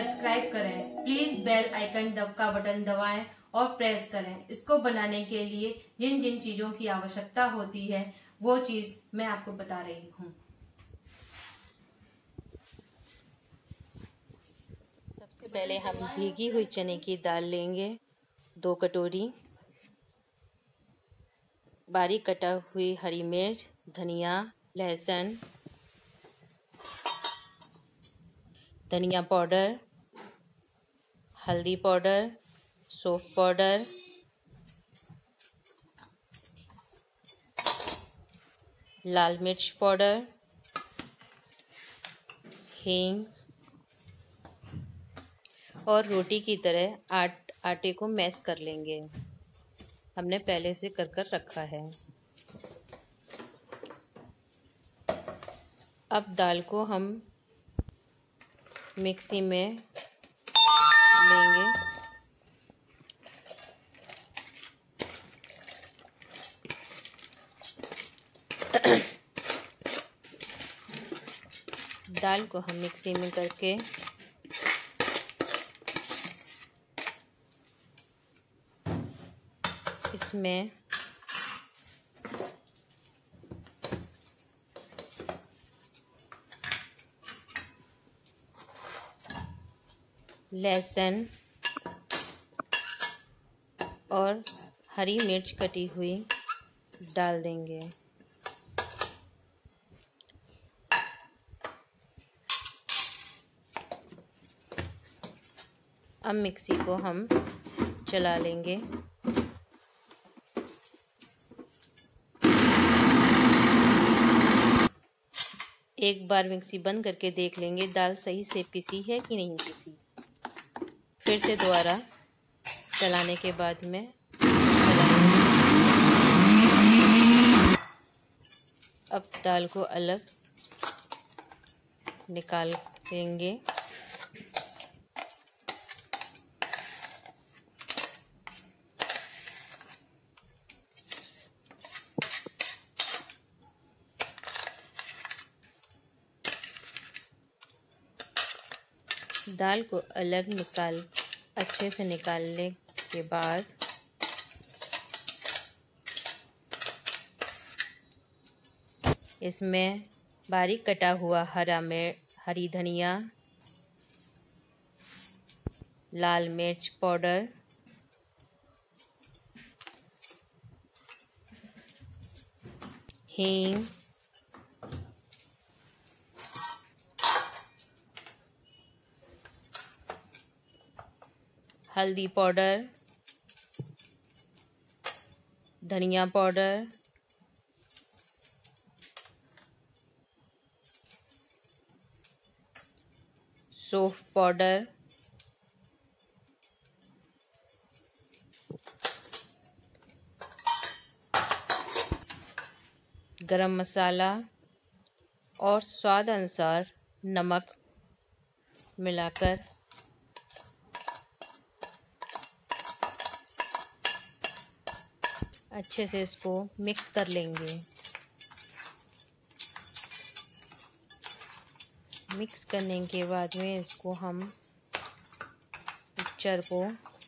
Subscribe करें। Please bell icon का button दबाएं और प्रेस करें। इसको बनाने के लिए जिन जिन चीजों की आवश्यकता होती है वो चीज मैं आपको बता रही हूँ। सबसे पहले हम भीगी हुई चने की दाल लेंगे 2 कटोरी, बारीक कटा हुई हरी मिर्च, धनिया, लहसुन, धनिया पाउडर, हल्दी पाउडर, सौंफ पाउडर, लाल मिर्च पाउडर, हींग और रोटी की तरह आटे को मैश कर लेंगे। हमने पहले से कर रखा है। अब दाल को हम मिक्सी में लेंगे। दाल को हम मिक्सी में करके इसमें लहसुन और हरी मिर्च कटी हुई डाल देंगे। अब मिक्सी को हम चला लेंगे। एक बार मिक्सी बंद करके देख लेंगे दाल सही से पिसी है कि नहीं पिसी। फिर से दोबारा चलाने के बाद में अब दाल को अलग निकाल देंगे। दाल को अच्छे से निकालने के बाद इसमें बारीक कटा हुआ हरी धनिया, लाल मिर्च पाउडर, हींग, हल्दी पाउडर, धनिया पाउडर, सौंफ पाउडर, गरम मसाला और स्वाद अनुसार नमक मिलाकर अच्छे से इसको मिक्स कर लेंगे। मिक्स करने के बाद में इसको हम मिक्सचर को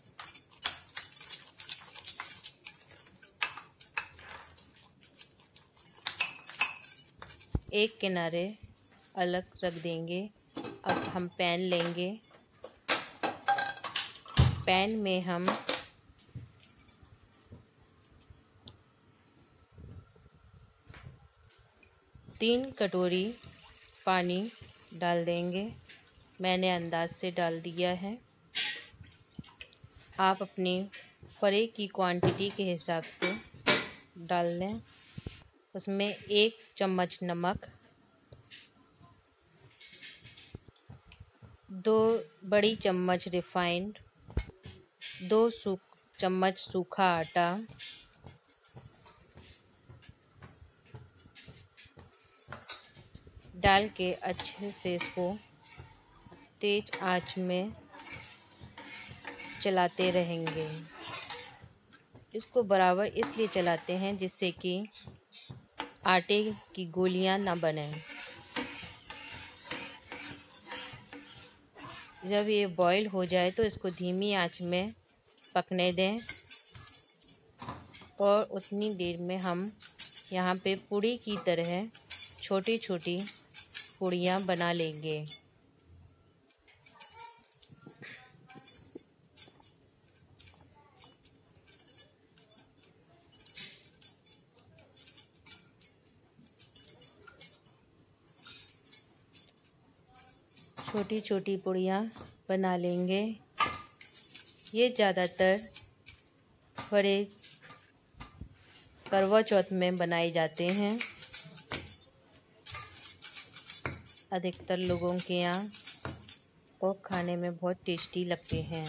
एक किनारे अलग रख देंगे। अब हम पैन लेंगे। पैन में हम तीन कटोरी पानी डाल देंगे। मैंने अंदाज से डाल दिया है। आप अपनी फ्राई की क्वांटिटी के हिसाब से डाल लें। उसमें 1 चम्मच नमक, 2 बड़ी चम्मच रिफाइंड, 2 चम्मच सूखा आटा, डाल के अच्छे से इसको तेज आंच में चलाते रहेंगे। इसको बराबर इसलिए चलाते हैं जिससे कि आटे की गोलियां ना बने। जब ये बॉईल हो जाए तो इसको धीमी आंच में पकने दें और उतनी देर में हम यहाँ पे पूड़ी की तरह छोटी छोटी पूड़ियाँ बना लेंगे। छोटी छोटी पूड़ियाँ बना लेंगे। ये ज़्यादातर बड़े करवा चौथ में बनाए जाते हैं। अधिकतर लोगों के यहाँ और खाने में बहुत टेस्टी लगते हैं।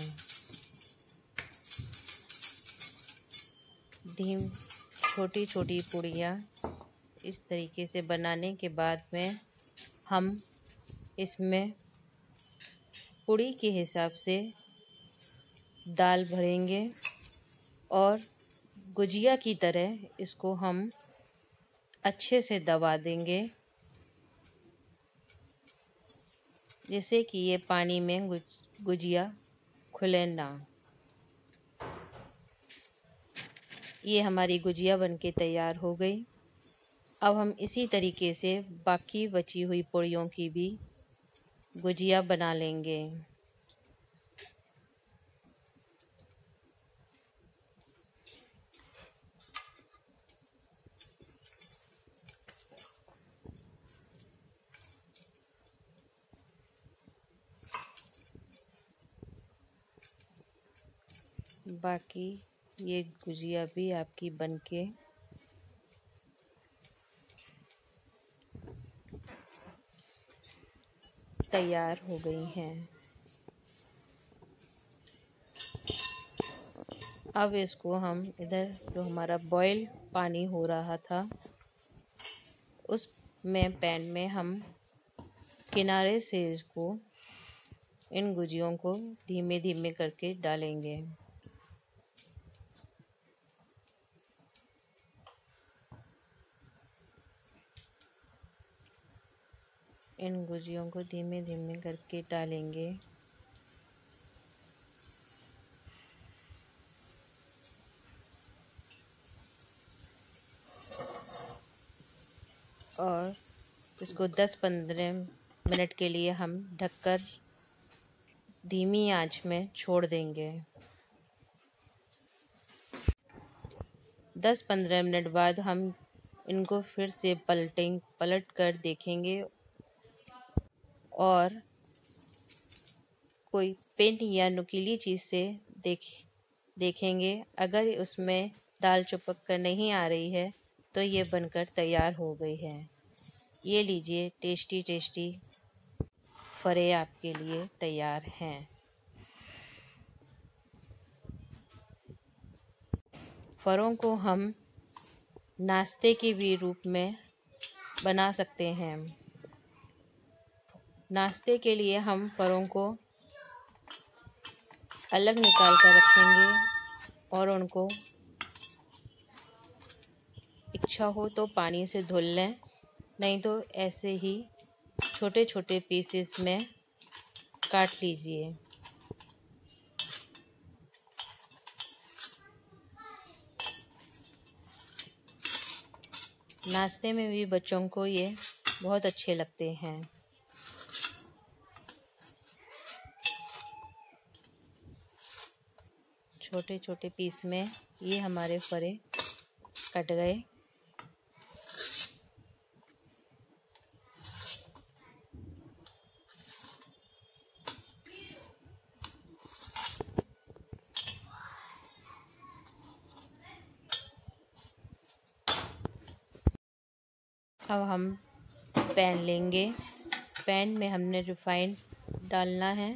छोटी छोटी पूड़ियाँ इस तरीके से बनाने के बाद में हम इसमें पूड़ी के हिसाब से दाल भरेंगे और गुजिया की तरह इसको हम अच्छे से दबा देंगे, जिससे कि ये पानी में गुजिया खुले ना। ये हमारी गुजिया बनके तैयार हो गई। अब हम इसी तरीके से बाकी बची हुई पूड़ियों की भी गुजिया बना लेंगे। बाकी ये गुजिया भी आपकी बनके तैयार हो गई हैं। अब इसको हम इधर जो हमारा बॉयल पानी हो रहा था उस में पैन में हम किनारे से इसको इन गुजियों को धीमे धीमे करके डालेंगे। इन गुजियों को धीमे धीमे करके डालेंगे। और इसको 10-15 मिनट के लिए हम ढककर धीमी आंच में छोड़ देंगे। 10-15 मिनट बाद हम इनको फिर से पलट कर देखेंगे और कोई पेन या नुकीली चीज़ से देखेंगे। अगर उसमें दाल चिपक कर नहीं आ रही है तो ये बनकर तैयार हो गई है। ये लीजिए, टेस्टी टेस्टी फरे आपके लिए तैयार हैं। फरों को हम नाश्ते के भी रूप में बना सकते हैं। नाश्ते के लिए हम फरों को अलग निकाल कर रखेंगे और उनको इच्छा हो तो पानी से धुल लें, नहीं तो ऐसे ही छोटे छोटे पीसेस में काट लीजिए। नाश्ते में भी बच्चों को ये बहुत अच्छे लगते हैं। छोटे छोटे पीस में ये हमारे फरे कट गए। अब हम पैन लेंगे। पैन में हमने रिफाइंड डालना है।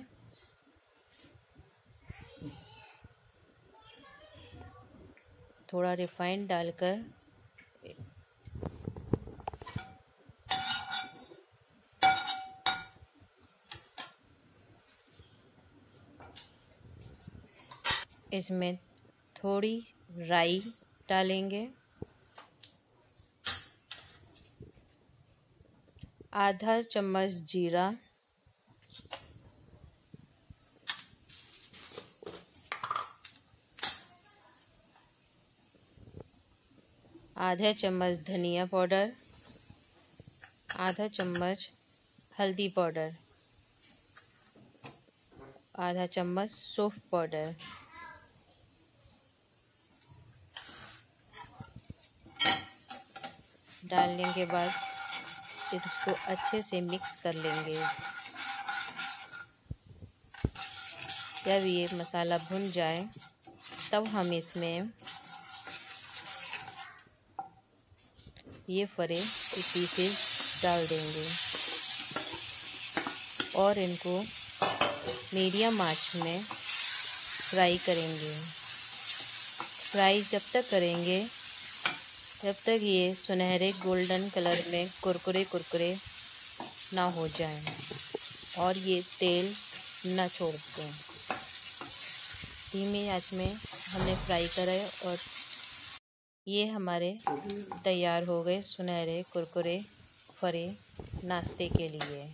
थोड़ा रिफाइंड डालकर इसमें थोड़ी राई डालेंगे, आधा चम्मच जीरा, आधा चम्मच धनिया पाउडर, आधा चम्मच हल्दी पाउडर, आधा चम्मच सौंफ पाउडर, डालने के बाद इसको अच्छे से मिक्स कर लेंगे। जब ये मसाला भुन जाए तब हम इसमें ये फरे के पीसेस डाल देंगे और इनको मीडियम आंच में फ्राई करेंगे। फ्राई जब तक करेंगे जब तक ये सुनहरे गोल्डन कलर में कुरकुरे कुरकुरे ना हो जाएं और ये तेल ना छोड़ दें। धीमी आंच में हमने फ्राई करा है और ये हमारे तैयार हो गए सुनहरे कुरकुरे फरे नाश्ते के लिए।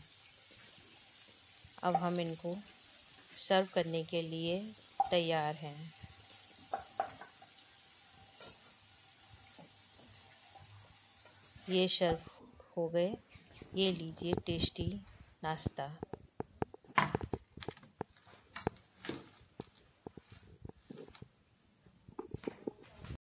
अब हम इनको सर्व करने के लिए तैयार हैं। ये सर्व हो गए। ये लीजिए टेस्टी नाश्ता।